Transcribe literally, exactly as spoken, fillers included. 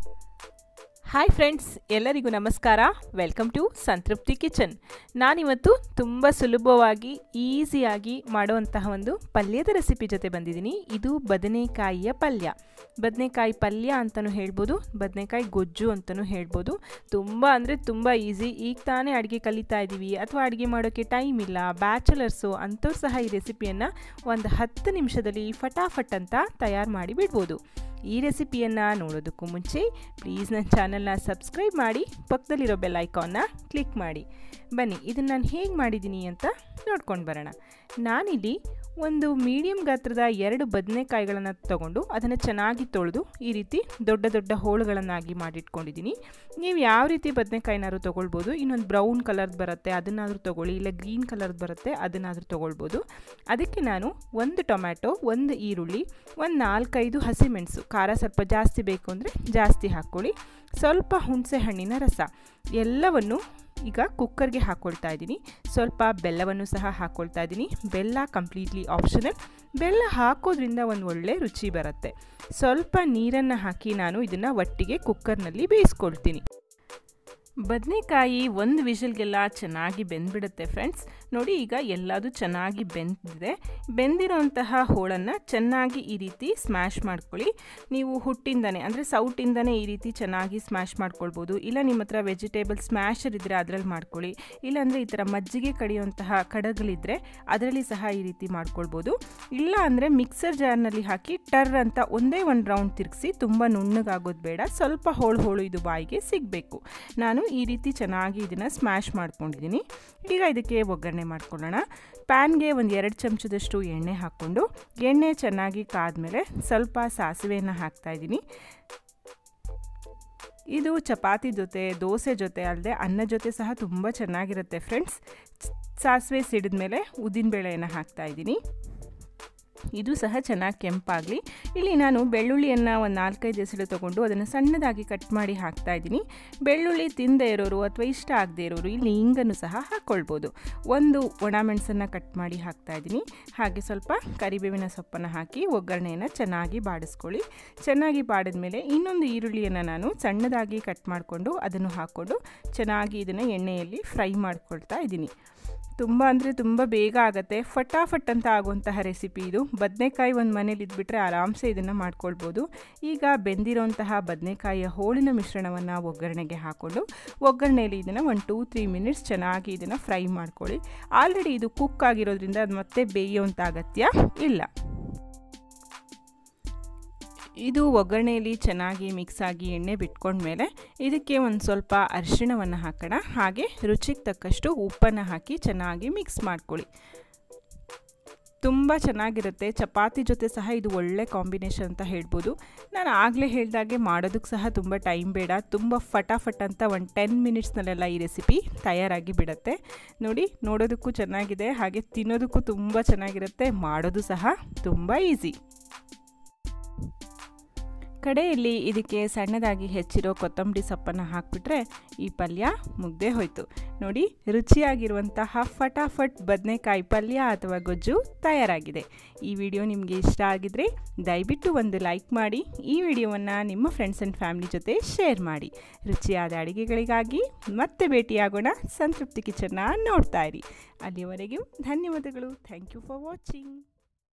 Hi friends, ಎಲ್ಲರಿಗೂ ನಮಸ್ಕಾರ. Welcome to Santrupti kitchen. ನಾನಿವತ್ತು ತುಂಬ ಸುಲಭವಾಗಿ ಈಸಿಯಾಗಿ ಮಾಡುವಂತಹ ಒಂದು ಪಲ್ಯದ ರೆಸಿಪಿ ಜೊತೆ ಬಂದಿದ್ದೀನಿ. ಇದು ಬದನೆಕಾಯಿಯ ಪಲ್ಯ. ಬದನೆಕಾಯಿ ಪಲ್ಯ ಅಂತಲೂ ಹೇಳ್ಬೋದು, ಬದನೆಕಾಯಿ ಗೊಜ್ಜು ಅಂತಲೂ ಹೇಳ್ಬೋದು. ತುಂಬ ಅಂದರೆ ತುಂಬ ಈಸಿ. ಈಗ ತಾನೇ ಅಡುಗೆ ಕಲಿತಾ ಇದ್ದೀವಿ ಅಥವಾ ಅಡುಗೆ ಮಾಡೋಕ್ಕೆ ಟೈಮ್ ಇಲ್ಲ, ಬ್ಯಾಚಲರ್ಸು ಅಂಥವ್ರು ಸಹ ಈ ರೆಸಿಪಿಯನ್ನು ಒಂದು ಹತ್ತು ನಿಮಿಷದಲ್ಲಿ ಫಟಾಫಟ್ ಅಂತ ತಯಾರು ಮಾಡಿ ಬಿಡ್ಬೋದು. ಈ ರೆಸಿಪಿಯನ್ನು ನೋಡೋದಕ್ಕೂ ಮುಂಚೆ ಪ್ಲೀಸ್ ನನ್ನ ಚಾನಲ್ನ ಸಬ್ಸ್ಕ್ರೈಬ್ ಮಾಡಿ, ಪಕ್ಕದಲ್ಲಿರೋ ಬೆಲ್ ಐಕಾನ್ನ ಕ್ಲಿಕ್ ಮಾಡಿ. ಬನ್ನಿ, ಇದನ್ನು ನಾನು ಹೇಗೆ ಮಾಡಿದ್ದೀನಿ ಅಂತ ನೋಡ್ಕೊಂಡು ಬರೋಣ. ನಾನಿಲ್ಲಿ ಒಂದು ಮೀಡಿಯಮ್ ಗಾತ್ರದ ಎರಡು ಬದನೆಕಾಯಿಗಳನ್ನು ತೊಗೊಂಡು ಅದನ್ನು ಚೆನ್ನಾಗಿ ತೊಳೆದು ಈ ರೀತಿ ದೊಡ್ಡ ದೊಡ್ಡ ಹೋಳುಗಳನ್ನಾಗಿ ಮಾಡಿಟ್ಕೊಂಡಿದ್ದೀನಿ. ನೀವು ಯಾವ ರೀತಿ ಬದನೆಕಾಯಿನಾದ್ರೂ ತೊಗೊಳ್ಬೋದು. ಇನ್ನೊಂದು ಬ್ರೌನ್ ಕಲರ್ದು ಬರುತ್ತೆ, ಅದನ್ನಾದರೂ ತೊಗೊಳ್ಳಿ, ಇಲ್ಲ ಗ್ರೀನ್ ಕಲರ್ದು ಬರುತ್ತೆ, ಅದನ್ನಾದರೂ ತೊಗೊಳ್ಬೋದು. ಅದಕ್ಕೆ ನಾನು ಒಂದು ಟೊಮ್ಯಾಟೊ, ಒಂದು ಈರುಳ್ಳಿ, ಒಂದು ನಾಲ್ಕೈದು ಹಸಿಮೆಣಸು, ಖಾರ ಸ್ವಲ್ಪ ಜಾಸ್ತಿ ಬೇಕು ಅಂದರೆ ಜಾಸ್ತಿ ಹಾಕ್ಕೊಳ್ಳಿ, ಸ್ವಲ್ಪ ಹುಣಸೆ ಹಣ್ಣಿನ ರಸ ಎಲ್ಲವನ್ನು ಈಗ ಕುಕ್ಕರ್ಗೆ ಹಾಕ್ಕೊಳ್ತಾ ಇದ್ದೀನಿ. ಸ್ವಲ್ಪ ಬೆಲ್ಲವನ್ನು ಸಹ ಹಾಕ್ಕೊಳ್ತಾ ಇದ್ದೀನಿ. ಬೆಲ್ಲ ಕಂಪ್ಲೀಟ್ಲಿ ಆಪ್ಷನಲ್. ಬೆಲ್ಲ ಹಾಕೋದ್ರಿಂದ ಒಂದು ಒಳ್ಳೆ ರುಚಿ ಬರುತ್ತೆ. ಸ್ವಲ್ಪ ನೀರನ್ನು ಹಾಕಿ ನಾನು ಇದನ್ನು ಒಟ್ಟಿಗೆ ಕುಕ್ಕರ್ನಲ್ಲಿ ಬೇಯಿಸ್ಕೊಳ್ತೀನಿ. ಬದನೆಕಾಯಿ ಒಂದು ವಿಷಲ್ಗೆಲ್ಲ ಚೆನ್ನಾಗಿ ಬೆಂದ್ಬಿಡುತ್ತೆ ಫ್ರೆಂಡ್ಸ್. ನೋಡಿ, ಈಗ ಎಲ್ಲದೂ ಚೆನ್ನಾಗಿ ಬೆಂದಿದೆ. ಬೆಂದಿರೋಂತಹ ಹೋಳನ್ನು ಚೆನ್ನಾಗಿ ಈ ರೀತಿ ಸ್ಮ್ಯಾಶ್ ಮಾಡ್ಕೊಳ್ಳಿ. ನೀವು ಹುಟ್ಟಿಂದನೇ ಅಂದರೆ ಸೌಟಿಂದನೇ ಈ ರೀತಿ ಚೆನ್ನಾಗಿ ಸ್ಮ್ಯಾಶ್ ಮಾಡ್ಕೊಳ್ಬೋದು. ಇಲ್ಲ ನಿಮ್ಮ ಹತ್ರ ವೆಜಿಟೇಬಲ್ ಸ್ಮ್ಯಾಶರ್ ಇದ್ದರೆ ಅದರಲ್ಲಿ ಮಾಡ್ಕೊಳ್ಳಿ. ಇಲ್ಲಾಂದರೆ ಈ ಥರ ಮಜ್ಜಿಗೆ ಕಡಿಯುವಂತಹ ಕಡಗಳಿದ್ದರೆ ಅದರಲ್ಲಿ ಸಹ ಈ ರೀತಿ ಮಾಡ್ಕೊಳ್ಬೋದು. ಇಲ್ಲ ಅಂದರೆ ಮಿಕ್ಸರ್ ಜಾರ್ನಲ್ಲಿ ಹಾಕಿ ಟರ್ ಅಂತ ಒಂದೇ ಒಂದು ರೌಂಡ್ ತಿರುಗಿಸಿ, ತುಂಬ ನುಣ್ಣಗಾಗೋದು ಬೇಡ, ಸ್ವಲ್ಪ ಹೋಳು ಹೋಳು ಇದು ಬಾಯಿಗೆ ಸಿಗಬೇಕು. ನಾನು ಈ ರೀತಿ ಚೆನ್ನಾಗಿ ಇದನ್ನು ಸ್ಮ್ಯಾಶ್ ಮಾಡ್ಕೊಂಡಿದ್ದೀನಿ. ಈಗ ಇದಕ್ಕೆ ಒಗ್ಗರಣೆ ಮಾಡ್ಕೊಳ್ಳೋಣ. ಪ್ಯಾನ್ಗೆ ಒಂದು ಎರಡು ಚಮಚದಷ್ಟು ಎಣ್ಣೆ ಹಾಕ್ಕೊಂಡು, ಎಣ್ಣೆ ಚೆನ್ನಾಗಿ ಕಾದ್ಮೇಲೆ ಸ್ವಲ್ಪ ಸಾಸಿವೆಯನ್ನು ಹಾಕ್ತಾಯಿದ್ದೀನಿ. ಇದು ಚಪಾತಿ ಜೊತೆ, ದೋಸೆ ಜೊತೆ ಅಲ್ಲದೆ ಅನ್ನ ಜೊತೆ ಸಹ ತುಂಬ ಚೆನ್ನಾಗಿರುತ್ತೆ ಫ್ರೆಂಡ್ಸ್. ಸಾಸಿವೆ ಸಿಡಿದ್ಮೇಲೆ ಉದ್ದಿನಬೇಳೆಯನ್ನು ಹಾಕ್ತಾಯಿದ್ದೀನಿ. ಇದು ಸಹ ಚೆನ್ನಾಗಿ ಕೆಂಪಾಗಲಿ. ಇಲ್ಲಿ ನಾನು ಬೆಳ್ಳುಳ್ಳಿಯನ್ನು ಒಂದು ನಾಲ್ಕೈದು ಎಸಳು ತೊಗೊಂಡು ಅದನ್ನು ಸಣ್ಣದಾಗಿ ಕಟ್ ಮಾಡಿ ಹಾಕ್ತಾಯಿದ್ದೀನಿ. ಬೆಳ್ಳುಳ್ಳಿ ತಿಂದೇ ಇರೋರು ಅಥವಾ ಇಷ್ಟ ಆಗದೆ ಇರೋರು ಇಲ್ಲಿ ಹಿಂಗನ್ನು ಸಹ ಹಾಕ್ಕೊಳ್ಬೋದು. ಒಂದು ಒಣಮೆಣಸನ್ನು ಕಟ್ ಮಾಡಿ ಹಾಕ್ತಾಯಿದ್ದೀನಿ. ಹಾಗೆ ಸ್ವಲ್ಪ ಕರಿಬೇವಿನ ಸೊಪ್ಪನ್ನು ಹಾಕಿ ಒಗ್ಗರಣೆಯನ್ನು ಚೆನ್ನಾಗಿ ಬಾಡಿಸ್ಕೊಳ್ಳಿ. ಚೆನ್ನಾಗಿ ಬಾಡಿದ್ಮೇಲೆ ಇನ್ನೊಂದು ಈರುಳ್ಳಿಯನ್ನು ನಾನು ಸಣ್ಣದಾಗಿ ಕಟ್ ಮಾಡಿಕೊಂಡು ಅದನ್ನು ಹಾಕ್ಕೊಂಡು ಚೆನ್ನಾಗಿ ಇದನ್ನು ಎಣ್ಣೆಯಲ್ಲಿ ಫ್ರೈ ಮಾಡ್ಕೊಳ್ತಾ ಇದ್ದೀನಿ. ತುಂಬ ಅಂದರೆ ತುಂಬ ಬೇಗ ಆಗುತ್ತೆ, ಫಟಾಫಟ್ ಅಂತ ಆಗುವಂತಹ ರೆಸಿಪಿ ಇದು. ಬದನೆಕಾಯಿ ಒಂದು ಮನೇಲಿ ಇದ್ಬಿಟ್ರೆ ಆರಾಮ್ಸೆ ಇದನ್ನು ಮಾಡ್ಕೊಳ್ಬೋದು. ಈಗ ಬೆಂದಿರೋಂತಹ ಬದನೆಕಾಯಿಯ ಹೋಳಿನ ಮಿಶ್ರಣವನ್ನು ಒಗ್ಗರಣೆಗೆ ಹಾಕ್ಕೊಂಡು ಒಗ್ಗರಣೆಯಲ್ಲಿ ಇದನ್ನು ಒಂದು ಟೂ ತ್ರೀ ಮಿನಿಟ್ಸ್ ಚೆನ್ನಾಗಿ ಇದನ್ನು ಫ್ರೈ ಮಾಡ್ಕೊಳ್ಳಿ. ಆಲ್ರೆಡಿ ಇದು ಕುಕ್ ಆಗಿರೋದ್ರಿಂದ ಅದು ಮತ್ತೆ ಬೇಯೋಂಥ ಅಗತ್ಯ ಇಲ್ಲ. ಇದು ಒಗ್ಗರಣೆಯಲ್ಲಿ ಚೆನ್ನಾಗಿ ಮಿಕ್ಸ್ ಆಗಿ ಎಣ್ಣೆ ಬಿಟ್ಕೊಂಡ್ಮೇಲೆ ಇದಕ್ಕೆ ಒಂದು ಸ್ವಲ್ಪ ಅರಿಶಿಣವನ್ನು ಹಾಕೋಣ. ಹಾಗೆ ರುಚಿಗೆ ತಕ್ಕಷ್ಟು ಉಪ್ಪನ್ನು ಹಾಕಿ ಚೆನ್ನಾಗಿ ಮಿಕ್ಸ್ ಮಾಡ್ಕೊಳ್ಳಿ. ತುಂಬ ಚೆನ್ನಾಗಿರುತ್ತೆ. ಚಪಾತಿ ಜೊತೆ ಸಹ ಇದು ಒಳ್ಳೆ ಕಾಂಬಿನೇಷನ್ ಅಂತ ಹೇಳ್ಬೋದು. ನಾನು ಆಗಲೇ ಹೇಳಿದಾಗೆ ಮಾಡೋದಕ್ಕೆ ಸಹ ತುಂಬ ಟೈಮ್ ಬೇಡ, ತುಂಬ ಫಟಾಫಟ್ ಅಂತ ಒಂದು ಟೆನ್ ಮಿನಿಟ್ಸ್ನಲ್ಲೆಲ್ಲ ಈ ರೆಸಿಪಿ ತಯಾರಾಗಿ ಬಿಡುತ್ತೆ. ನೋಡಿ, ನೋಡೋದಕ್ಕೂ ಚೆನ್ನಾಗಿದೆ, ಹಾಗೆ ತಿನ್ನೋದಕ್ಕೂ ತುಂಬ ಚೆನ್ನಾಗಿರುತ್ತೆ, ಮಾಡೋದು ಸಹ ತುಂಬ ಈಸಿ. ಕಡೆಯಲ್ಲಿ ಇದಕ್ಕೆ ಸಣ್ಣದಾಗಿ ಹೆಚ್ಚಿರೋ ಕೊತ್ತಂಬರಿ ಸೊಪ್ಪನ್ನು ಹಾಕಿಬಿಟ್ರೆ ಈ ಪಲ್ಯ ಮುಗ್ದೇ ಹೋಯಿತು. ನೋಡಿ, ರುಚಿಯಾಗಿರುವಂತಹ ಫಟಾಫಟ್ ಬದನೆಕಾಯಿ ಪಲ್ಯ ಅಥವಾ ಗೊಜ್ಜು ತಯಾರಾಗಿದೆ. ಈ ವಿಡಿಯೋ ನಿಮಗೆ ಇಷ್ಟ ಆಗಿದ್ರೆ ದಯವಿಟ್ಟು ಒಂದು ಲೈಕ್ ಮಾಡಿ. ಈ ವಿಡಿಯೋವನ್ನು ನಿಮ್ಮ ಫ್ರೆಂಡ್ಸ್ ಆ್ಯಂಡ್ ಫ್ಯಾಮಿಲಿ ಜೊತೆ ಶೇರ್ ಮಾಡಿ. ರುಚಿಯಾದ ಅಡುಗೆಗಳಿಗಾಗಿ ಮತ್ತೆ ಭೇಟಿಯಾಗೋಣ. ಸಂತೃಪ್ತಿ ಕಿಚನ್ನ ನೋಡ್ತಾ ಇರಿ. ಅಲ್ಲಿಯವರೆಗೂ ಧನ್ಯವಾದಗಳು. Thank you for watching.